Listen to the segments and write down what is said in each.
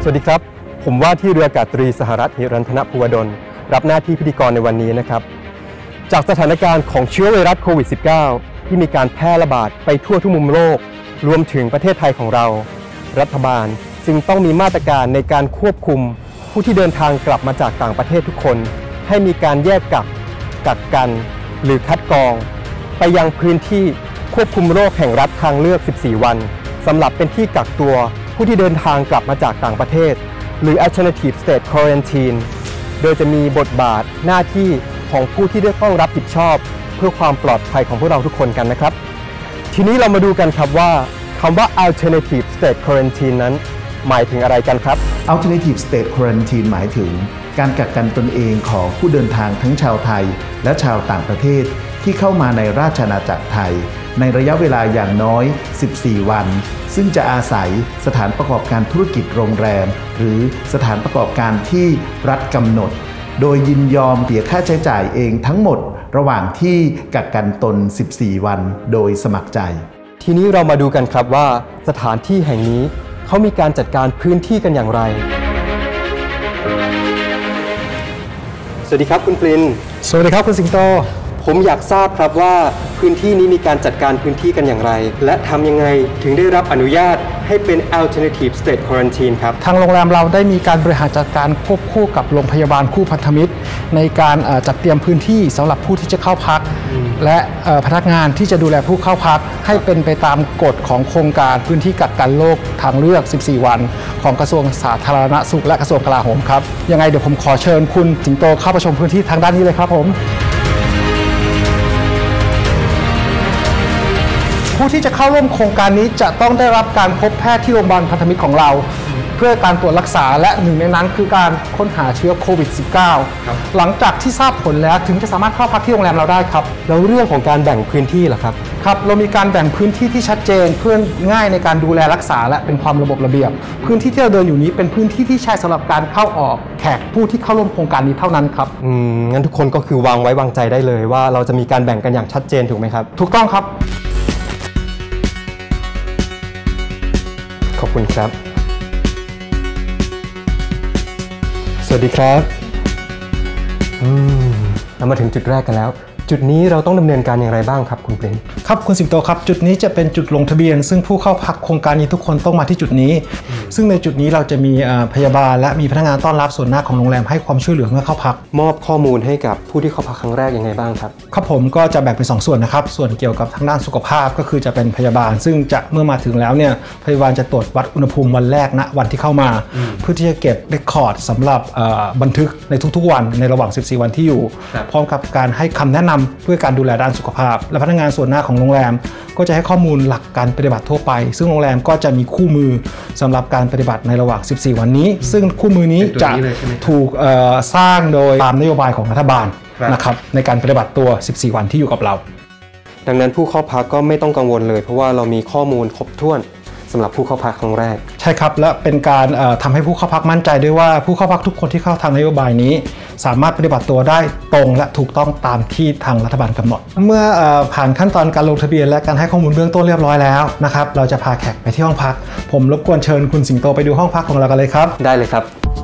สวัสดีครับผมว่าที่เรืออากาศตรีสหรัฐหิรันธนภูวดลรับหน้าที่พิธีกรในวันนี้นะครับจากสถานการณ์ของเชื้อไวรัสโควิด -19 ที่มีการแพร่ระบาดไปทั่วทุกมุมโลกรวมถึงประเทศไทยของเรารัฐบาลจึงต้องมีมาตรการในการควบคุมผู้ที่เดินทางกลับมาจากต่างประเทศทุกคนให้มีการแยกกักกันหรือคัดกรองไปยังพื้นที่ควบคุมโรคแห่งรัฐทางเลือก 14 วันสำหรับเป็นที่กักตัวผู้ที่เดินทางกลับมาจากต่างประเทศหรือ Alternative State Quarantine โดยจะมีบทบาทหน้าที่ของผู้ที่ได้ต้องรับผิดชอบเพื่อความปลอดภัยของพวกเราทุกคนกันนะครับทีนี้เรามาดูกันครับว่าคำว่า Alternative State Quarantine นั้นหมายถึงอะไรกันครับ Alternative State Quarantine หมายถึงการกักกันตนเองของผู้เดินทางทั้งชาวไทยและชาวต่างประเทศที่เข้ามาในราชอาณาจักรไทยในระยะเวลาอย่างน้อย 14 วันซึ่งจะอาศัยสถานประกอบการธุรกิจโรงแรมหรือสถานประกอบการที่รัฐกำหนดโดยยินยอมเสียค่าใช้จ่ายเองทั้งหมดระหว่างที่กักกันตน 14 วันโดยสมัครใจทีนี้เรามาดูกันครับว่าสถานที่แห่งนี้เขามีการจัดการพื้นที่กันอย่างไรสวัสดีครับคุณปรินสวัสดีครับคุณสิงโตผมอยากทราบครับว่าพื้นที่นี้มีการจัดการพื้นที่กันอย่างไรและทำยังไงถึงได้รับอนุญาตให้เป็น Alternative State Quarantine ครับทางโรงแรมเราได้มีการบริหารจัดการควบคู่กับโรงพยาบาลคู่พันธมิตรในการจัดเตรียมพื้นที่สำหรับผู้ที่จะเข้าพักและพนักงานที่จะดูแลผู้เข้าพักให้เป็นไปตามกฎของโครงการพื้นที่กักกันโรคทางเลือก 14 วันของกระทรวงสาธารณสุขและกระทรวงกลาโหมครับยังไงเดี๋ยวผมขอเชิญคุณสิงโตเข้าไปชมพื้นที่ทางด้านนี้เลยครับผมผู้ที่จะเข้าร่วมโครงการนี้จะต้องได้รับการพบแพทย์ที่โรงพยาบาลพันธมิตรของเราเพื่อการตรวจรักษาและหนึ่งในนั้นคือการค้นหาเชื้อโควิด -19 หลังจากที่ทราบผลแล้วถึงจะสามารถเข้าพักที่โรงแรมเราได้ครับแล้วเรื่องของการแบ่งพื้นที่ล่ะครับครับเรามีการแบ่งพื้นที่ที่ชัดเจนเพื่อง่ายในการดูแลรักษาและเป็นความระบบระเบียบพื้นที่ที่เราเดินอยู่นี้เป็นพื้นที่ที่ใช้สำหรับการเข้าออกแขกผู้ที่เข้าร่วมโครงการนี้เท่านั้นครับงั้นทุกคนก็คือวางไว้วางใจได้เลยว่าเราจะมีการแบ่งกันอย่างชัดเจนถูกไหมครับถูกต้องครับขอบคุณครับสวัสดีครับเรามาถึงจุดแรกกันแล้วจุดนี้เราต้องดำเนินการอย่างไรบ้างครับคุณปรินครับคุณสิงโตครับจุดนี้จะเป็นจุดลงทะเบียนซึ่งผู้เข้าพักโครงการนี้ทุกคนต้องมาที่จุดนี้ซึ่งในจุดนี้เราจะมีพยาบาลและมีพนักงานต้อนรับส่วนหน้าของโรงแรมให้ความช่วยเหลือเมื่อเข้าพักมอบข้อมูลให้กับผู้ที่เข้าพักครั้งแรกยังไงบ้างครับครับผมก็จะแบ่งเป็น2ส่วนนะครับส่วนเกี่ยวกับทางด้านสุขภาพก็คือจะเป็นพยาบาลซึ่งจะเมื่อมาถึงแล้วเนี่ยพยาบาลจะตรวจวัดอุณหภูมิวันแรกณวันที่เข้ามาเพื่อที่จะเก็บเรคคอร์ดสำหรับบันทึกในทุกๆวันในระหว่าง14วันที่อยู่พร้อมกับการให้คำแนะนำเพื่อการดูแลด้านสุขภาพและพนักงานส่วนหน้าของโรงแรมก็จะให้ข้อมูลหลักการปฏิบัติทั่วไปซึ่งโรงแรมก็จะมีคู่มือสำหรับการปฏิบัติในระหว่าง14วันนี้ซึ่งคู่มือนี้จะถูกสร้างโดยตามนโยบายของรัฐบาลนะครับในการปฏิบัติตัว14วันที่อยู่กับเราดังนั้นผู้เข้าพักก็ไม่ต้องกังวลเลยเพราะว่าเรามีข้อมูลครบถ้วนสำหรับผู้เข้าพักครั้งแรกใช่ครับและเป็นการทำให้ผู้เข้าพักมั่นใจด้วยว่าผู้เข้าพักทุกคนที่เข้าทางนโยบายนี้สามารถปฏิบัติตัวได้ตรงและถูกต้องตามที่ทางรัฐบาลกำหนดเมื่อผ่านขั้นตอนการลงทะเบียนและการให้ข้อมูลเบื้องต้นเรียบร้อยแล้วนะครับเราจะพาแขกไปที่ห้องพักผมรบกวนเชิญคุณสิงโตไปดูห้องพักของเรากันเลยครับได้เลยครับ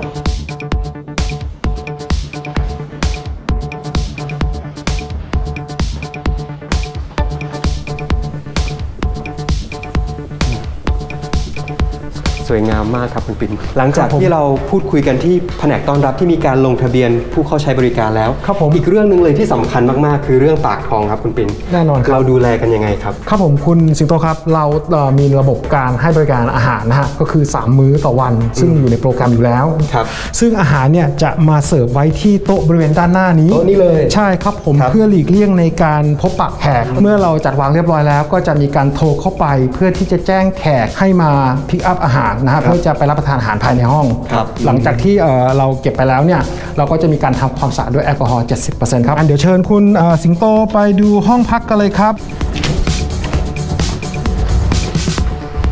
สวยงามมากครับคุณปิ่นหลังจากที่เราพูดคุยกันที่แผนกต้อนรับที่มีการลงทะเบียนผู้เข้าใช้บริการแล้วครับผมอีกเรื่องนึงเลยที่สำคัญมากๆคือเรื่องปากท้องครับคุณปิ่นแน่นอนเราดูแลกันยังไงครับครับผมคุณสิงโตครับเรามีระบบการให้บริการอาหารนะฮะก็คือ3มื้อต่อวันซึ่งอยู่ในโปรแกรมอยู่แล้วครับซึ่งอาหารเนี่ยจะมาเสิร์ฟไว้ที่โต๊ะบริเวณด้านหน้านี้โต๊ะนี้เลยใช่ครับผมเพื่อหลีกเลี่ยงในการพบปะแขกเมื่อเราจัดวางเรียบร้อยแล้วก็จะมีการโทรเข้าไปเพื่อที่จะแจ้งแขกให้มาพิกอัพอาหารนะฮะเพื่อจะไปรับประทานอาหารภายในห้องหลังจากที่เราเก็บไปแล้วเนี่ยเราก็จะมีการทำความสะอาดด้วยแอลกอฮอล์ 70% ครับเดี๋ยวเชิญคุณสิงโตไปดูห้องพักกันเลยครับ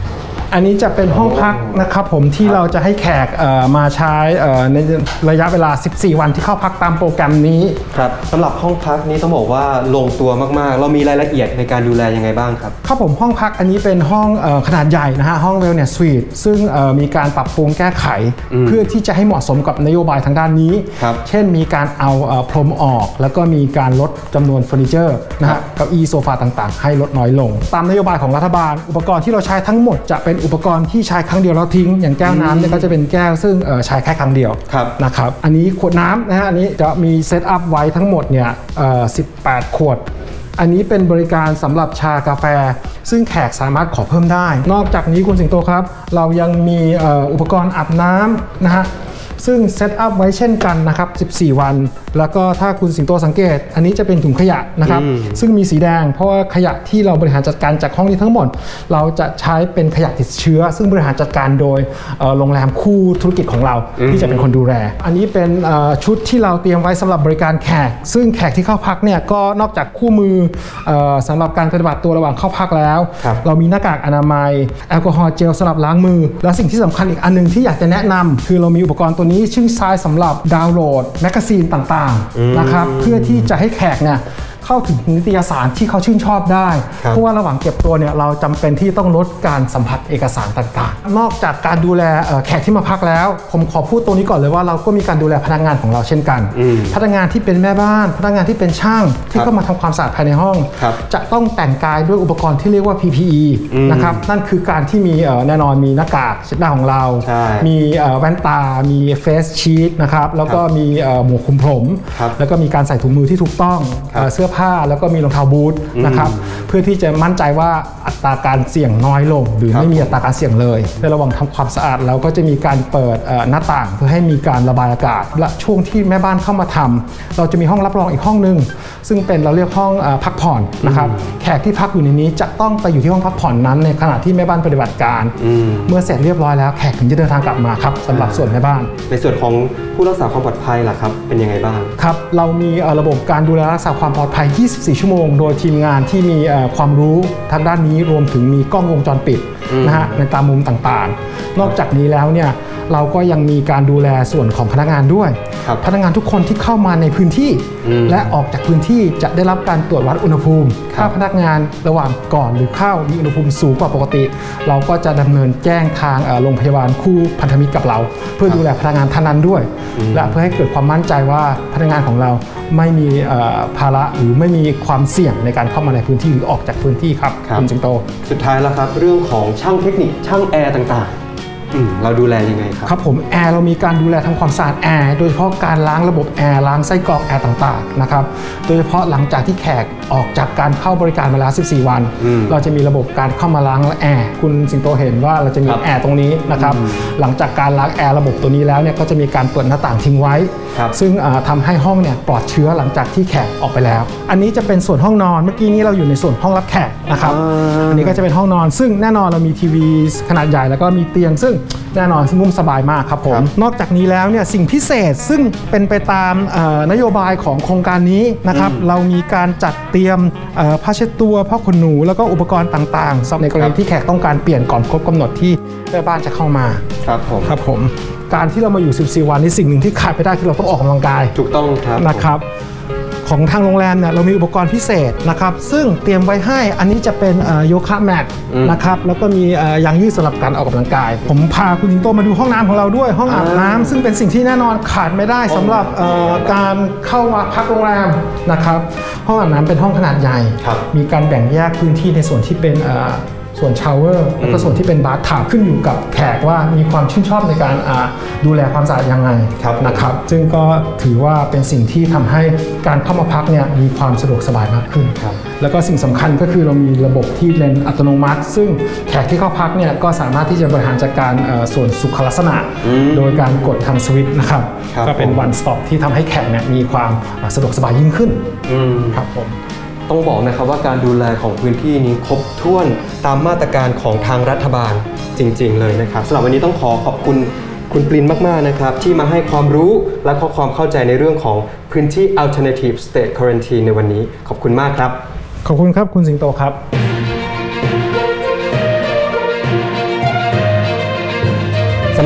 อันนี้จะเป็นห้องพักนะครับผมที่เราจะให้แขกมาใช้ในระยะเวลา14 วันที่เข้าพักตามโปรแกรมนี้ครับสำหรับห้องพักนี้ต้องบอกว่าลงตัวมากๆเรามีรายละเอียดในการดูแลยังไงบ้างครับครับผมห้องพักอันนี้เป็นห้องขนาดใหญ่นะฮะห้อง Wellness Suite ซึ่งมีการปรับปรุงแก้ไขเพื่อที่จะให้เหมาะสมกับนโยบายทางด้านนี้เช่นมีการเอาพรมออกแล้วก็มีการลดจำนวนเฟอร์นิเจอร์นะฮะเก้าอี้โซฟาต่างๆให้ลดน้อยลงตามนโยบายของรัฐบาลอุปกรณ์ที่เราใช้ทั้งหมดจะเป็นอุปกรณ์ที่ใช้ครั้งเดียวแล้วทิ้งอย่างแก้วน้ำเนี่ยก็จะเป็นแก้วซึ่งใช้แค่ครั้งเดียวนะครับอันนี้ขวดน้ำนะฮะอันนี้จะมีเซตอัพไว้ทั้งหมดเนี่ย18 ขวดอันนี้เป็นบริการสำหรับชากาแฟซึ่งแขกสามารถขอเพิ่มได้นอกจากนี้คุณสิงโตครับเรายังมีอุปกรณ์อาบน้ำนะฮะซึ่งเซตอัพไว้เช่นกันนะครับ14 วันแล้วก็ถ้าคุณสิงโตสังเกตอันนี้จะเป็นถุงขยะนะครับซึ่งมีสีแดงเพราะว่าขยะที่เราบริหารจัดการจากห้องนี้ทั้งหมดเราจะใช้เป็นขยะติดเชื้อซึ่งบริหารจัดการโดยโรงแรมคู่ธุรกิจของเราที่จะเป็นคนดูแลอันนี้เป็นชุดที่เราเตรียมไว้สำหรับบริการแขกซึ่งแขกที่เข้าพักเนี่ยก็นอกจากคู่มือสำหรับการปฏิบัติตัวระหว่างเข้าพักแล้วเรามีหน้ากากอนามัยแอลกอฮอล์เจลสำหรับล้างมือและสิ่งที่สำคัญอีกอันนึงที่อยากจะแนะนำคือเรามีอุปกรณ์ตัวนี้ชื่อไซส์สำหรับดาวน์โหลดแมกกาซีนต่างๆนะครับเพื่อที่จะให้แขกเนี่ยเข้าถึงนิตยสารที่เขาชื่นชอบได้เพราะว่าระหว่างเก็บตัวเนี่ยเราจำเป็นที่ต้องลดการสัมผัสเอกสารต่างๆนอกจากการดูแลแขกที่มาพักแล้วผมขอพูดตรงนี้ก่อนเลยว่าเราก็มีการดูแลพนักงานของเราเช่นกันพนักงานที่เป็นแม่บ้านพนักงานที่เป็นช่างที่เข้ามาทำความสะอาดภายในห้องจะต้องแต่งกายด้วยอุปกรณ์ที่เรียกว่า PPE นะครับนั่นคือการที่มีแน่นอนมีหน้ากากเช็ดหน้าของเรามีแว่นตามีเฟสชีทนะครับแล้วก็มีหมวกคลุมผมแล้วก็มีการใส่ถุงมือที่ถูกต้องเสื้อผ้าแล้วก็มีรองเท้าบูทนะครับเพื่อที่จะมั่นใจว่าอัตราการเสี่ยงน้อยลงหรือไม่มีอัตราการเสี่ยงเลยในระหว่างทำความสะอาดเราก็จะมีการเปิดหน้าต่างเพื่อให้มีการระบายอากาศและช่วงที่แม่บ้านเข้ามาทำเราจะมีห้องรับรองอีกห้องนึงซึ่งเป็นเราเรียกห้องพักผ่อนนะครับแขกที่พักอยู่ในนี้จะต้องไปอยู่ที่ห้องพักผ่อนนั้นในขณะที่แม่บ้านปฏิบัติการเมื่อเสร็จเรียบร้อยแล้วแขกถึงจะเดินทางกลับมาครับสำหรับส่วนแม่บ้านในส่วนของผู้รักษาความปลอดภัยล่ะครับเป็นยังไงบ้างครับเรามีระบบการดูแลรักษาความปลอดภัย24 ชั่วโมงโดยทีมงานที่มีความรู้ทางด้านนี้รวมถึงมีกล้องวงจรปิดนะฮะในตามมุมต่างๆนอกจากนี้แล้วเนี่ยเราก็ยังมีการดูแลส่วนของพนักงานด้วยพนักงานทุกคนที่เข้ามาในพื้นที่และออกจากพื้นที่จะได้รับการตรวจวัดอุณหภูมิถ้าพนักงานระหว่างก่อนหรือเข้ามีอุณหภูมิสูงกว่าปกติเราก็จะดำเนินแจ้งทางโรงพยาบาลคู่พันธมิตรกับเราเพื่อดูแลพนักงานท่านนั้นด้วยและเพื่อให้เกิดความมั่นใจว่าพนักงานของเราไม่มีภาระหรือไม่มีความเสี่ยงในการเข้ามาในพื้นที่หรือออกจากพื้นที่ครับคุณจิงโตสุดท้ายแล้วครับเรื่องของช่างเทคนิคช่างแอร์ต่างๆเราดูแลยังไงครับครับผมแอร์เรามีการดูแลทำความสะอาดแอร์โดยเฉพาะการล้างระบบแอร์ล้างไส้กรองแอร์ต่างๆนะครับโดยเฉพาะหลังจากที่แขกออกจากการเข้าบริการมาแล้ว14 วันเราจะมีระบบการเข้ามาล้างแอร์คุณสิงโตเห็นว่าเราจะมีแอร์ตรงนี้นะครับหลังจากการล้างแอร์ระบบตัวนี้แล้วเนี่ยก็จะมีการเปิดหน้าต่างทิ้งไว้ซึ่งทำให้ห้องเนี่ยปลอดเชื้อหลังจากที่แขกออกไปแล้วอันนี้จะเป็นส่วนห้องนอนเมื่อกี้นี้เราอยู่ในส่วนห้องรับแขกนะครับอันนี้ก็จะเป็นห้องนอนซึ่งแน่นอนเรามีทีวีขนาดใหญ่แล้วก็มีเตียงซึ่งแน่นอนนุ่มสบายมากครับผมนอกจากนี้แล้วเนี่ยสิ่งพิเศษซึ่งเป็นไปตามนโยบายของโครงการนี้นะครับเรามีการจัดเตรียมผ้าเช็ดตัวผ้าขนหนูแล้วก็อุปกรณ์ต่างๆสำหรับในกรณีที่แขกต้องการเปลี่ยนก่อนครบกำหนดที่แม่บ้านจะเข้ามาครับผมการที่เรามาอยู่14 วันนี้สิ่งหนึ่งที่ขาดไม่ได้คือเราต้องออกกำลังกายถูกต้องครับนะครับของทางโรงแรมเนี่ยเรามีอุปกรณ์พิเศษนะครับซึ่งเตรียมไว้ให้อันนี้จะเป็นโยคะแมทนะครับแล้วก็มียางยืดสำหรับการออกกำลังกายผมพาคุณสิงโตมาดูห้องน้ำของเราด้วยห้องอาบน้ำซึ่งเป็นสิ่งที่แน่นอนขาดไม่ได้สำหรับการเข้ามาพักโรงแรมนะครับห้องอาบน้ำเป็นห้องขนาดใหญ่มีการแบ่งแยกพื้นที่ในส่วนที่เป็นส่วนชาวเวอร์แล้วก็ส่วนที่เป็นบาร์ทับขึ้นอยู่กับแขกว่ามีความชื่นชอบในการดูแลความสะอาดยังไงนะครับซึ่งก็ถือว่าเป็นสิ่งที่ทำให้การเข้ามาพักเนี่ยมีความสะดวกสบายมากขึ้นแล้วก็สิ่งสำคัญก็คือเรามีระบบที่เลนอัตโนมัติซึ่งแขกที่เข้าพักเนี่ยก็สามารถที่จะบริหารจัดการส่วนสุขลักษณะโดยการกดทางสวิตช์นะครับก็เป็น one stop ที่ทำให้แขกเนี่ยมีความสะดวกสบายยิ่งขึ้นครับผมต้องบอกนะครับว่าการดูแลของพื้นที่นี้ครบถ้วนตามมาตรการของทางรัฐบาลจริงๆเลยนะครับสำหรับวันนี้ต้องขอบคุณคุณปรินมากๆนะครับที่มาให้ความรู้และความเข้าใจในเรื่องของพื้นที่ Alternative State Quarantine ในวันนี้ขอบคุณมากครับขอบคุณครับคุณสิงโตครับ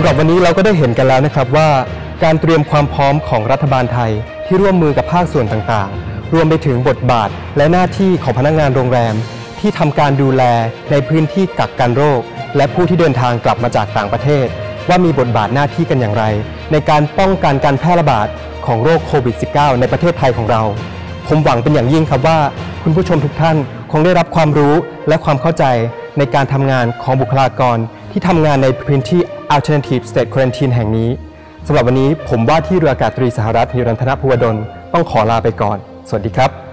ำหรับวันนี้เราก็ได้เห็นกันแล้วนะครับว่าการเตรียมความพร้อมของรัฐบาลไทยที่ร่วมมือกับภาคส่วนต่างๆรวมไปถึงบทบาทและหน้าที่ของพนักงานโรงแรมที่ทำการดูแลในพื้นที่กักกันโรคและผู้ที่เดินทางกลับมาจากต่างประเทศว่ามีบทบาทหน้าที่กันอย่างไรในการป้องกันการแพร่ระบาดของโรคโควิด -19 ในประเทศไทยของเราผมหวังเป็นอย่างยิ่งครับว่าคุณผู้ชมทุกท่านคงได้รับความรู้และความเข้าใจในการทำงานของบุคลากรที่ทำงานในพื้นที่ Alternative State Quarantine แห่งนี้สำหรับวันนี้ผมว่าที่เรืออากาศตรีสหรัฐ หิรันธนภูวดลต้องขอลาไปก่อนสวัสดีครับ